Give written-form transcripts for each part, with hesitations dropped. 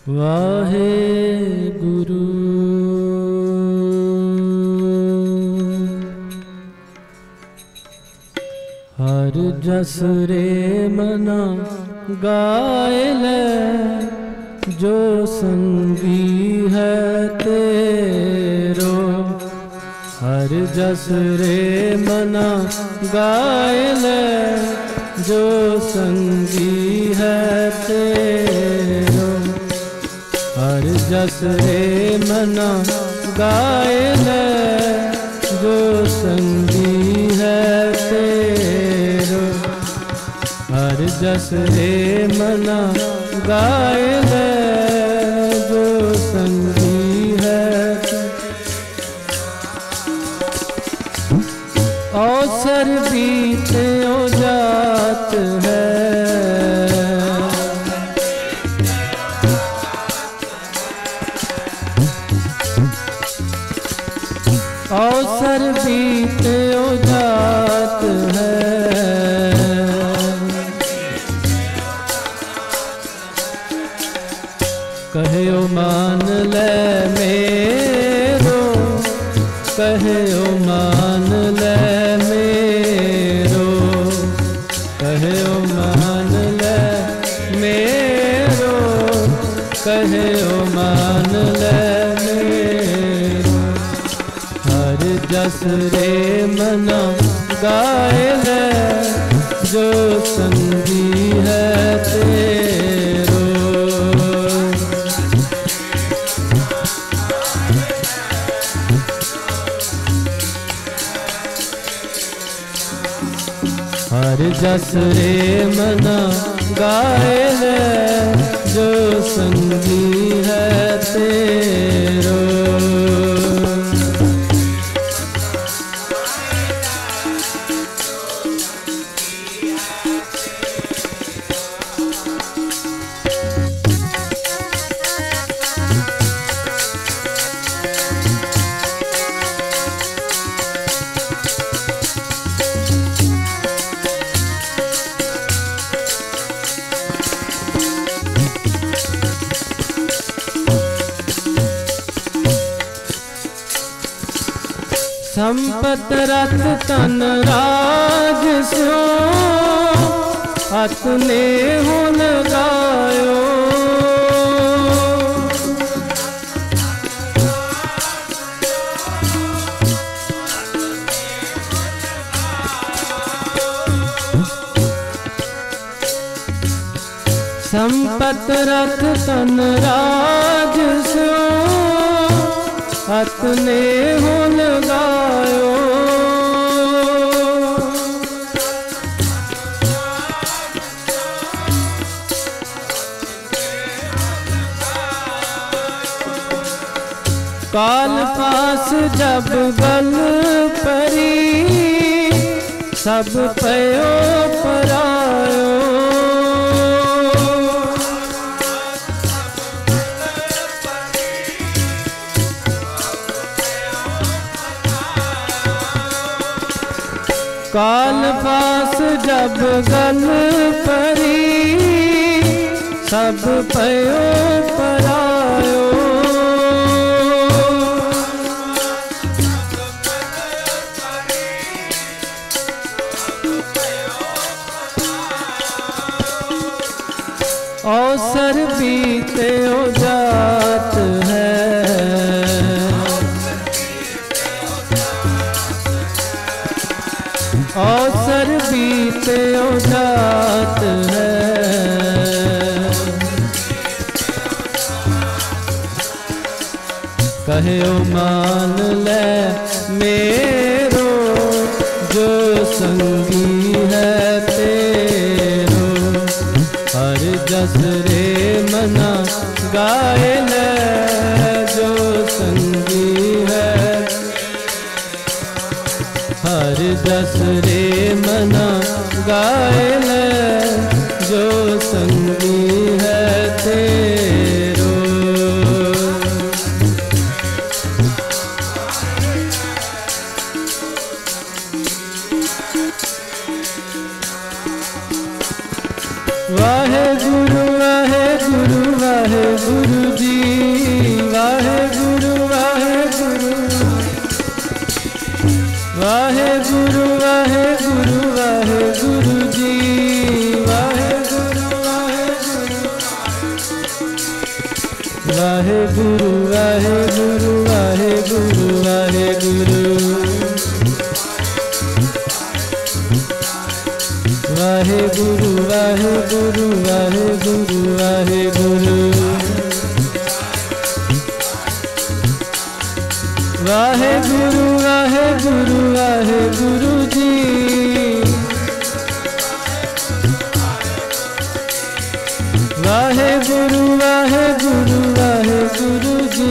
वाहे गुरु। हर जस रे मना गाए ले, जो संगी है तेरो। हर जस रे मना गाए ले, जो संगी है तेरो। हर जस रे मना गाए ले, जो संगी है तेरो। हर जस रे मना गाए ले, जो संगी है। अवसर बीते ओ जात है, अवसर बीते ओ जात है। कहो मान ले मेरो, कहो मान ले मेरो। कहो मान ले मेरो, कहो मान ले मेरो। हर जस रे मना गाए ले, जो संगी है तेरो। हर जस रे मना गाए ले, जो संगी है तेरो। संपत रत तन राज स्यो, अपने हो लगायो। संपत रत तन राज स्यो, अपने हो लगायो। काल पास जब बल परी, सब पयो परायो। काल पास जब गल परी, सब पयो परायो। अवसर बीते ओ जात है, अवसर बीते ओ जात है। कहो मान ले मेरो, जो संगी है तेरो। हर जस रे मना गाए ले, जो संगी है। हर जस रे मना गाए ले, जो संगी है तेरो। वाहे गुरु वाहे गुरु वाहे गुरु। वाहे गुरु वाहे गुरु वाहे गुरु वाहे गुरु वाहे गुरु वाहे गुरु वाहे गुरु वाहे गुरु वाहे गुरु वाहे गुरु वाहे गुरु जी वाहे गुरु वाहे गुरु वाहे गुरु जी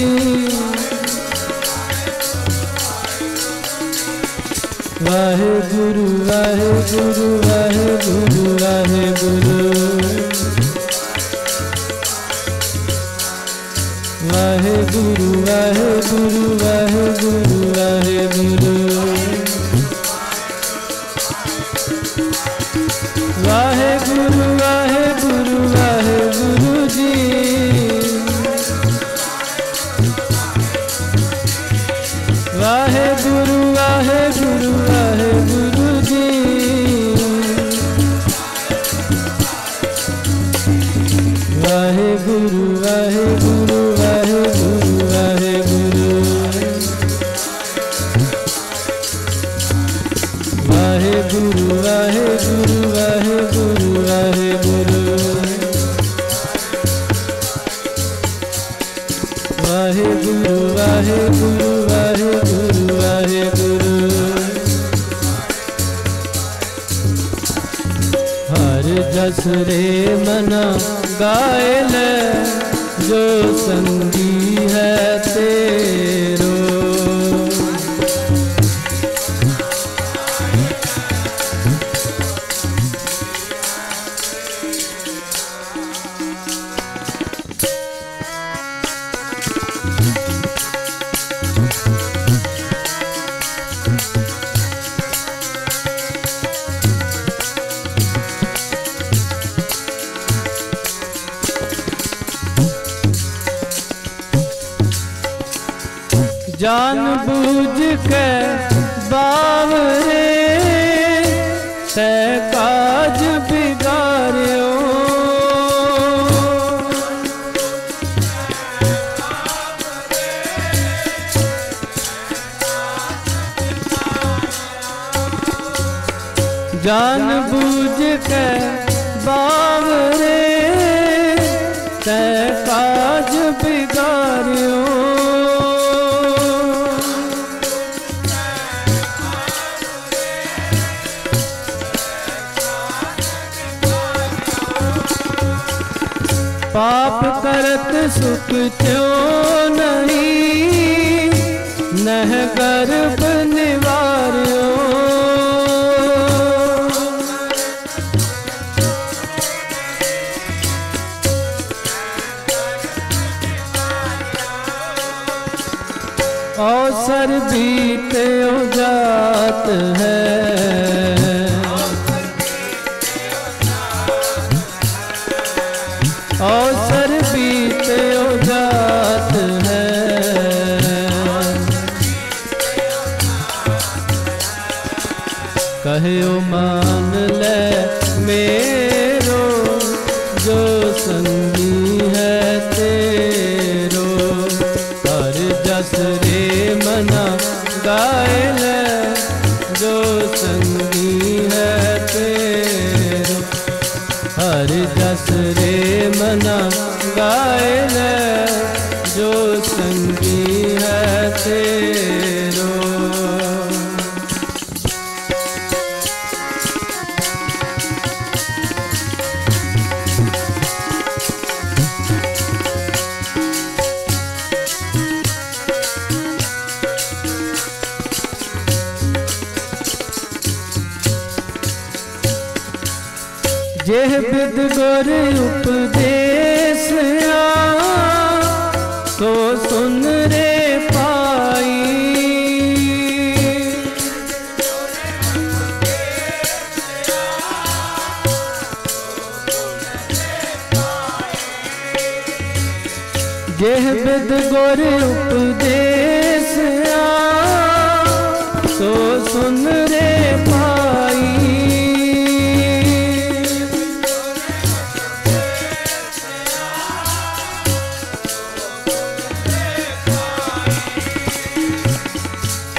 वाहे गुरु वाहे गुरु वाहे गुरु वाहे गुरु वाहे गुरु वाहे गुरु वाहे गुरु वाहे गुरु वाहे गुरु वाहे गुरु वाहे गुरु जी वाहे गुरु वाहे गुरु वाहे गुरु जी वाहे गुरु वाहे गुरु वाहे गुरु वाहे गुरु वाहे गुरु वाहे गुरु वाहे गुरु वाहे गुरु वाहे गुरु वाहे गुरु वाहे गुरु वाहे गुरु हर जस रे मना गाए ले जो संगी है तेरो जान बूझ के बावरे से काज बिगाड़ियो जान बूझ के बावरे से काज बिगाड़ियो पाप करत सुख त्यों नहीं नह गर्भ निवार्यो अवसर बीते जात है अवसर बीते जात है कहो मान ले मेरो जो संगी है तेरो हर जस रे मना गाए ले जो संगी है तेरो हर जस रे मना गाए ले जो संगी है तेरो जेह बिद गुर उपदेश तो सुन रे पाई जेह बिद गुर उपदेश तो सुन रे पाई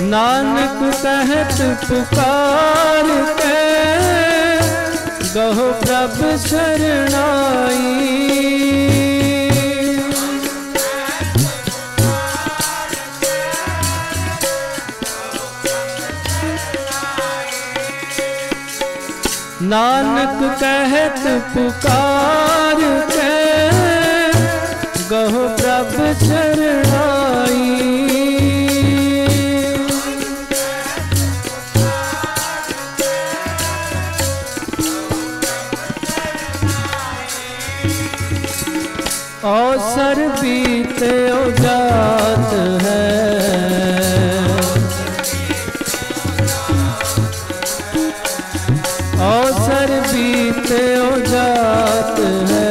नानक कहत पुकार के गहो प्रभु शरणाई। नानक कहत पुकार के गहो प्रभु शरणाई। अवसर बीते जात है, अवसर बीते जात है।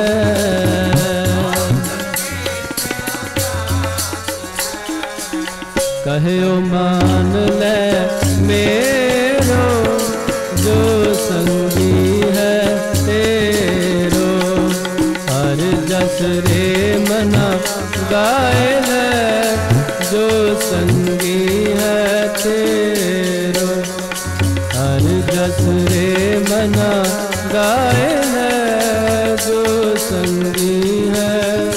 कहो मान ले मेरो जो संगी है तेरो। हर जस रे मना गाए ले जो संगी है तेरो। हर जस रे मना गाए है जो संगी है।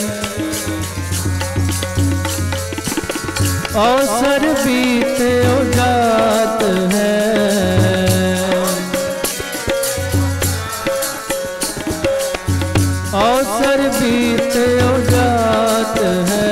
अवसर बीते जात है, अवसर बीते जात है।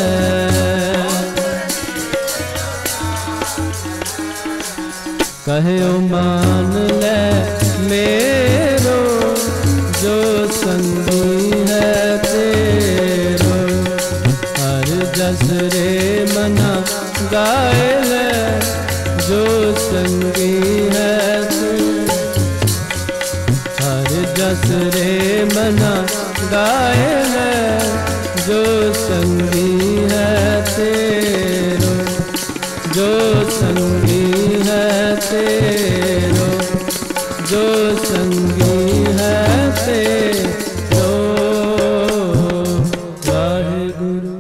कहो मान ले मेरो जो संगी है तेरो। हर जस रे मना गाए ले जो संगी है तेरो। हर जस रे मना गाए ले जो संगी है तेरो। जो संगी है तेरो, जो संगी है तेरो। वाहेगुरु।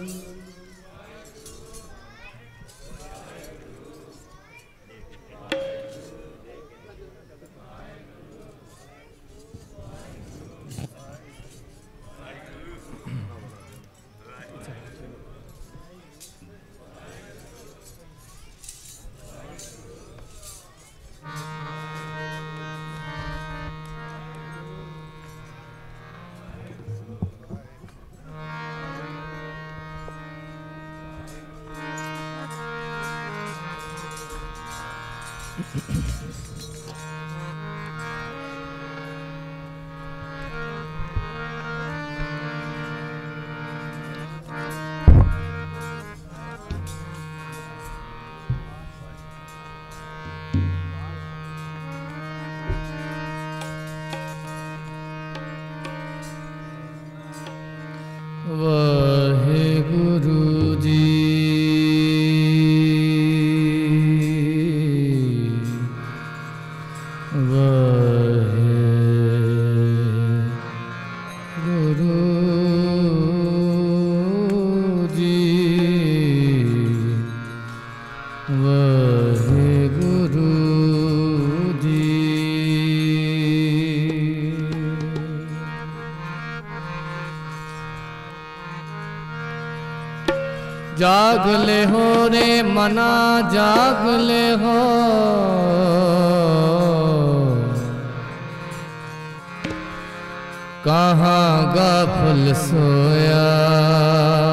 वाहेगुरु जी। जाग ले हो रे मना जाग ले हो। कहाँ गाफिल सोया